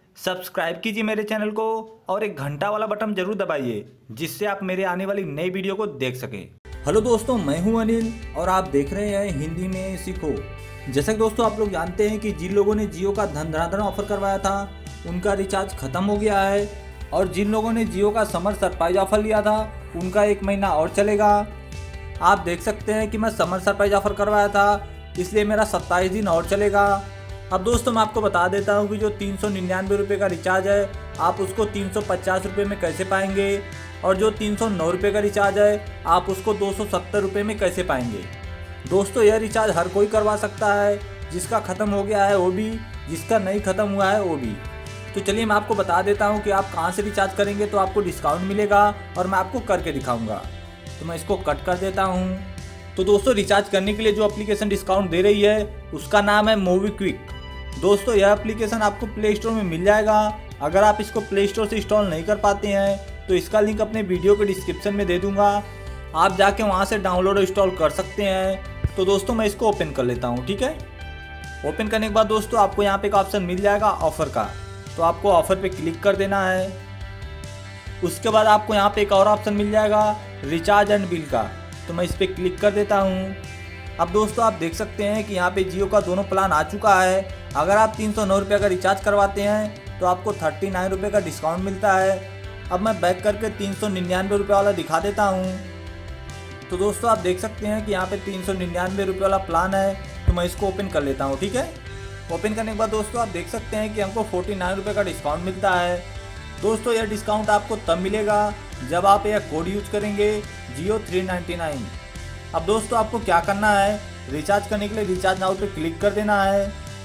Subscribe कीजिए मेरे channel को और एक घंटा वाला बटन जरूर दबाइए जिससे आप मेरे आने वाली नई वीडियो को देख सकें। हेलो दोस्तों, मैं हूं अनिल और आप देख रहे हैं हिंदी में सीखो। जैसा कि दोस्तों आप लोग जानते हैं कि जिन लोगों ने जियो का धन ऑफर करवाया था उनका रिचार्ज खत्म हो गया है और जिन लोगों ने जियो का समर सरप्राइज ऑफर लिया था उनका 1 महीना और चलेगा। आप देख सकते हैं कि मैं समर सरप्राइज ऑफर करवाया था इसलिए मेरा 27 दिन और चलेगा। अब दोस्तों मैं आपको बता देता हूँ कि जो 399 रुपये का रिचार्ज है आप उसको 350 रुपये में कैसे पाएंगे और जो 309 रुपये का रिचार्ज है आप उसको 270 रुपये में कैसे पाएंगे। दोस्तों यह रिचार्ज हर कोई करवा सकता है, जिसका ख़त्म हो गया है वो भी, जिसका नहीं ख़त्म हुआ है वो भी। तो चलिए मैं आपको बता देता हूँ कि आप कहाँ से रिचार्ज करेंगे तो आपको डिस्काउंट मिलेगा और मैं आपको करके दिखाऊँगा। तो मैं इसको कट कर देता हूँ। तो दोस्तों रिचार्ज करने के लिए जो एप्लीकेशन डिस्काउंट दे रही है उसका नाम है मोबीक्विक। दोस्तों यह एप्लीकेशन आपको प्ले स्टोर में मिल जाएगा। अगर आप इसको प्ले स्टोर से इंस्टॉल नहीं कर पाते हैं तो इसका लिंक अपने वीडियो के डिस्क्रिप्शन में दे दूंगा, आप जाके वहां से डाउनलोड और इंस्टॉल कर सकते हैं। तो दोस्तों मैं इसको ओपन कर लेता हूं, ठीक है। ओपन करने के बाद दोस्तों आपको यहाँ पे एक ऑप्शन मिल जाएगा ऑफर का, तो आपको ऑफर पे क्लिक कर देना है। उसके बाद आपको यहाँ पे एक और ऑप्शन मिल जाएगा रिचार्ज एंड बिल का, तो मैं इस पर क्लिक कर देता हूँ। अब दोस्तों आप देख सकते हैं कि यहाँ पे जियो का दोनों प्लान आ चुका है। अगर आप 309 रुपये का रिचार्ज करवाते हैं तो आपको 39 रुपये का डिस्काउंट मिलता है। अब मैं बैक करके 399 रुपये वाला दिखा देता हूँ। तो दोस्तों आप देख सकते हैं कि यहाँ पे 399 रुपये वाला प्लान है, तो मैं इसको ओपन कर लेता हूँ, ठीक है। ओपन करने के बाद दोस्तों आप देख सकते हैं कि हमको 49 रुपये का डिस्काउंट मिलता है। दोस्तों यह डिस्काउंट आपको तब मिलेगा जब आप यह कोड यूज करेंगे जियो 399। अब दोस्तों आपको क्या करना है, रिचार्ज करने के लिए रिचार्ज नाउ पे क्लिक कर देना है।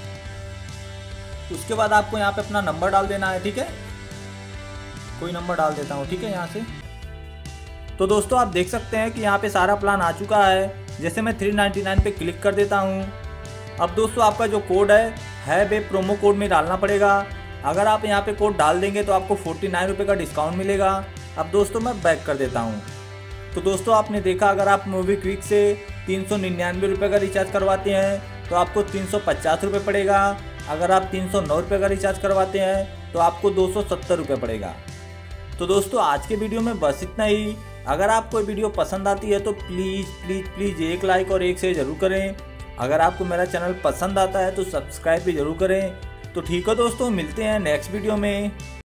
उसके बाद आपको यहाँ पे अपना नंबर डाल देना है, ठीक है। कोई नंबर डाल देता हूँ, ठीक है, यहाँ से। तो दोस्तों आप देख सकते हैं कि यहाँ पे सारा प्लान आ चुका है। जैसे मैं 399 पे क्लिक कर देता हूँ। अब दोस्तों आपका जो कोड है वे प्रोमो कोड में डालना पड़ेगा। अगर आप यहाँ पे कोड डाल देंगे तो आपको 49 रुपये का डिस्काउंट मिलेगा। अब दोस्तों मैं बैक कर देता हूँ। तो दोस्तों आपने देखा, अगर आप मोबीक्विक से 399 रुपये का रिचार्ज करवाते हैं तो आपको 350 रुपये पड़ेगा। अगर आप 309 रुपये का रिचार्ज करवाते हैं तो आपको 270 रुपये पड़ेगा। तो दोस्तों आज के वीडियो में बस इतना ही। अगर आपको वीडियो पसंद आती है तो प्लीज़ प्लीज़ प्लीज़ एक लाइक और एक शेयर ज़रूर करें। अगर आपको मेरा चैनल पसंद आता है तो सब्सक्राइब भी ज़रूर करें। तो ठीक है दोस्तों, मिलते हैं नेक्स्ट वीडियो में।